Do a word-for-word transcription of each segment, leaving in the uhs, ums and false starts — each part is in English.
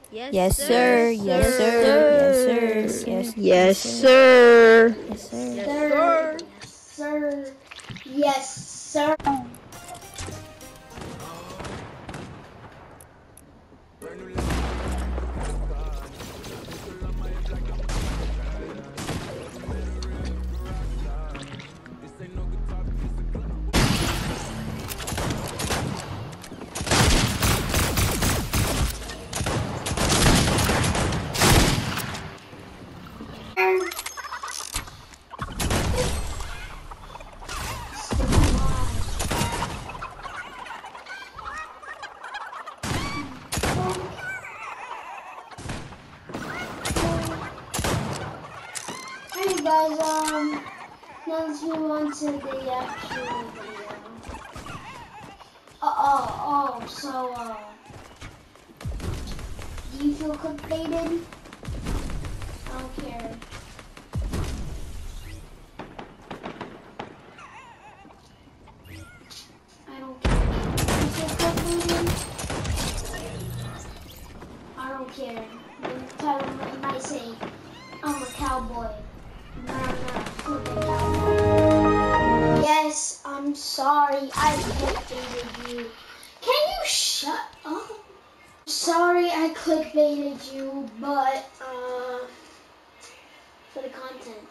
Yes, Yes, sir. sir. Yes, sir. Yes, sir. Yes, Yes, sir. yes, sir. Yes, sir. Yes, sir. Yes, sir. Hey guys, um, now let's move on to the actual video. Uh oh, oh, so, uh, do you feel clickbaited? I don't care. I don't care. You feel clickbaited? I don't care. The title might say, I'm a cowboy. No, I'm not a flipping cowboy. Yes, I'm sorry. I clickbaited you. Can you shut up? Sorry I clickbaited you, but, uh, for the content.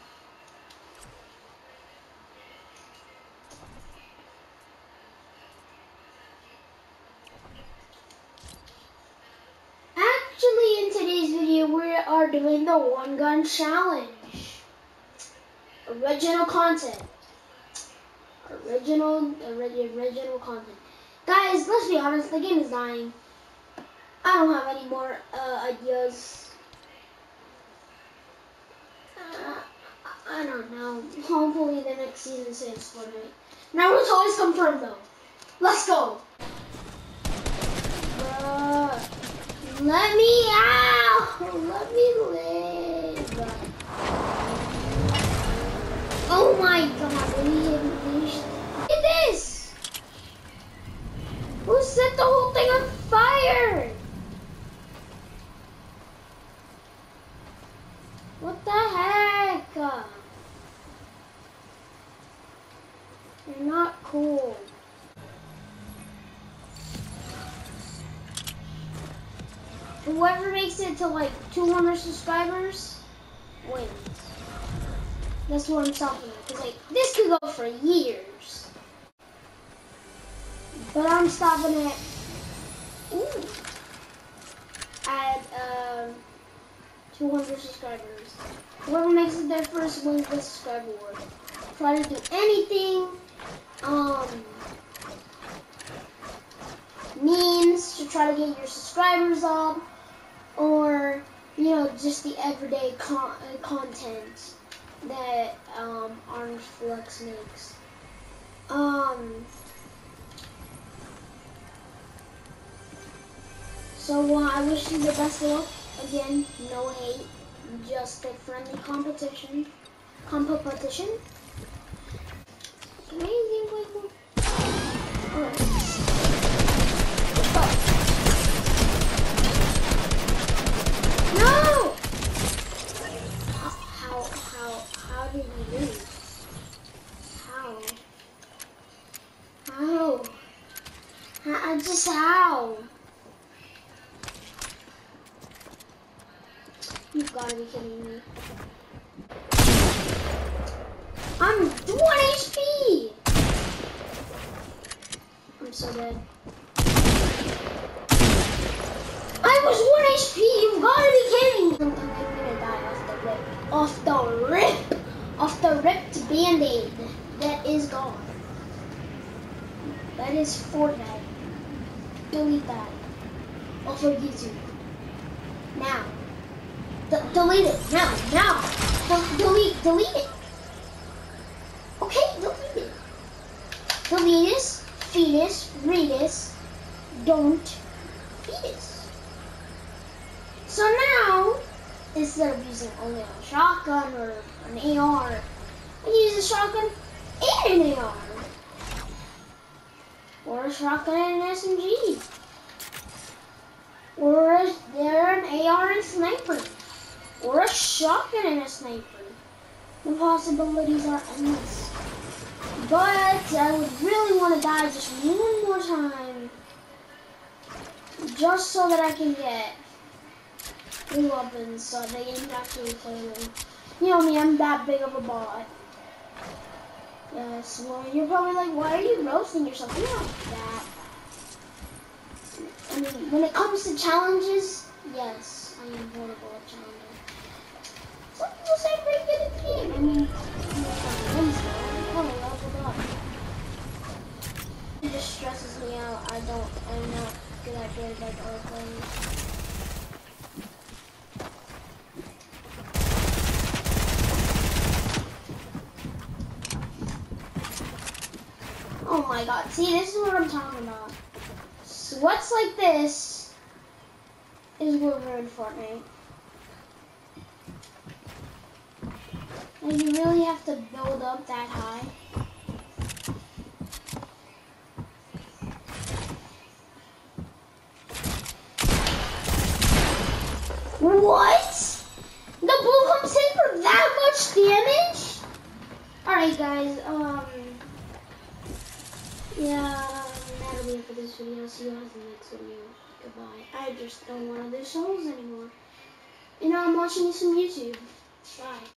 Actually, in today's video, we are doing the one gun challenge. Original content. Original, ori- original content. Guys, let's be honest, the game is dying. I don't have any more uh, ideas. Uh, I don't know. Hopefully the next season saves Fortnite. Naruto always confirmed though. Let's go. Bruh. Let me out. Let me live. Oh my god. We finished. Look at this. Who set the whole thing on fire? What the heck? You're not cool. Whoever makes it to like two hundred subscribers wins. That's what I'm stopping at. Cause like this could go for years. But I'm stopping at ooh, at um, two hundred subscribers. Whoever makes it there first wins the subscriber award. Try to do anything um, means to try to get your subscribers up, or you know, just the everyday con content that um, Orange Flux makes. Um, so uh, I wish you the best of luck. Again, no hate, just a friendly competition. Competition. Amazing, playful. Alright. Let's go. No! How, how, how did we lose? How? How? How? Just how? You've got to be kidding me. I'm one H P! I'm so dead. I was one H P! You've got to be kidding me! I'm gonna die off the rip. Off the rip! Off the ripped band-aid. That is gone. That is Fortnite. Delete that. Off of YouTube. Now. D delete it. Now. Now. D delete. Delete it. Okay, delete it. Delete this. Fetus. Retus. Don't. Fetus. So now, instead of using only a shotgun or an A R, I use a shotgun and an A R. Or a shotgun and an S M G. Or is there an and a sniper. Or a shotgun and a sniper. The possibilities are endless. But I would really want to die just one more time. Just so that I can get new weapons so they can actually kill me. You know me, I'm that big of a bot. Yes, well, you're probably like, why are you roasting yourself? You're not that bad. I mean, when it comes to challenges, yes, I am horrible at challenges. Some people say I'm pretty good at the game. I mean, I'm not trying to win, so I'm probably leveled up. It just stresses me out. I don't, I'm not good at good like other players. Oh my god, see, this is what I'm talking about. Sweats like this is what ruined Fortnite. And you really have to build up that high. What? The blue comes in for that much damage? Alright guys, um... yeah, that'll be it for this video. See you guys in the next video. Goodbye. I just don't want to do souls anymore. You know, I'm watching some YouTube. Bye.